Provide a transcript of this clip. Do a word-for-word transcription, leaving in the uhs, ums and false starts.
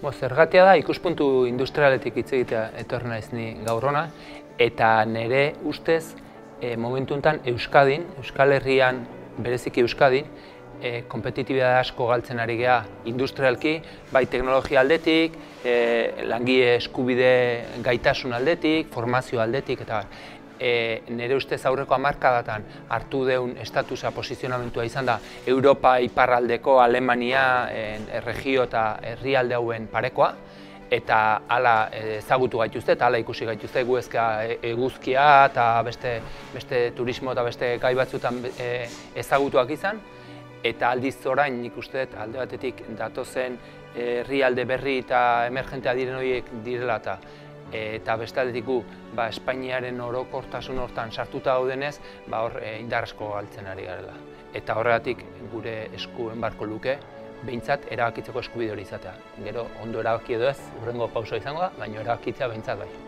Zergatia da, ikuspuntu industrialetik hitz egitea etorri naiz ni gaur hona, eta nire ustez momentu honetan Euskadin, Euskal Herrian, bereziki Euskadin, konpetitibitate asko galtzen ari geha industrialki, bai teknologia aldetik, langile eskubide gaitasun aldetik, formazio aldetik, eta nire ustez aurreko hamarkadatan hartu deun estatusa posizionamentua izan da Europa iparraldeko Alemania erregio eta herrialde hauen parekoa, eta hala ezagutu gaituzte eta hala ikusi gaituzte eguzkia eta beste turismo eta beste gai batzuetan ezagutuak izan, eta aldiz orain nik uste dut alde batetik datozen herrialde berri eta emergentea diren horiek direla eta eta beste aldetik gu Espainiaren orokortasun hortan sartuta daudenez, hor indar asko galtzen ari garela. Eta horregatik gure eskuen barko luke, behintzat erabakitzeko eskubide hori izatea. Gero ondo erabaki edo ez, hurrengo pausoa izango da, baina erabakitzea behintzat bai.